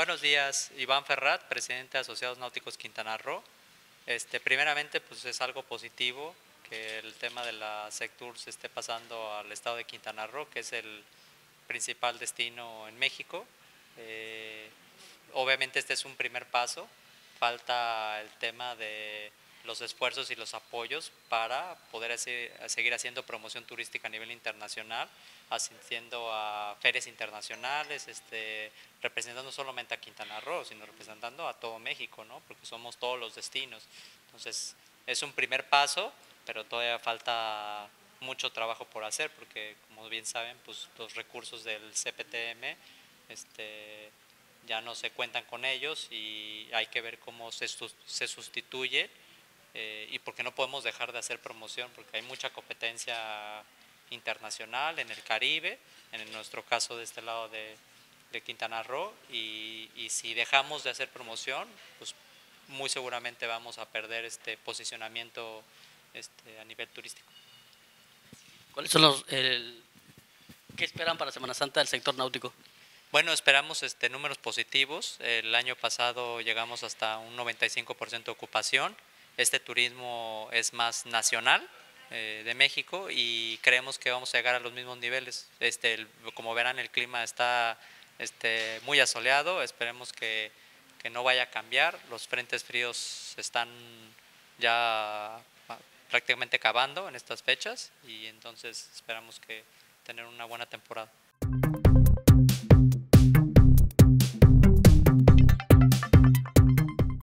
Buenos días, Iván Ferrat, presidente de Asociados Náuticos Quintana Roo. Primeramente, pues es algo positivo que el tema de la Sectur se esté pasando al estado de Quintana Roo, que es el principal destino en México. Eh, Obviamente este es un primer paso, falta el tema de los esfuerzos y los apoyos para poder seguir haciendo promoción turística a nivel internacional, asistiendo a ferias internacionales, representando no solamente a Quintana Roo, sino representando a todo México, ¿no? Porque somos todos los destinos. Entonces es un primer paso, pero todavía falta mucho trabajo por hacer, porque como bien saben, pues los recursos del CPTM, ya no se cuentan con ellos y hay que ver cómo se sustituye, y porque no podemos dejar de hacer promoción, porque hay mucha competencia internacional en el Caribe, en nuestro caso de este lado de Quintana Roo, y si dejamos de hacer promoción, pues muy seguramente vamos a perder este posicionamiento a nivel turístico. ¿Cuáles son qué esperan para Semana Santa del sector náutico? Bueno, esperamos números positivos. El año pasado llegamos hasta un 95% de ocupación. Este turismo es más nacional, de México, y creemos que vamos a llegar a los mismos niveles. Como verán, el clima está muy asoleado. Esperemos que no vaya a cambiar. Los frentes fríos están ya prácticamente acabando en estas fechas, y entonces esperamos que tener una buena temporada.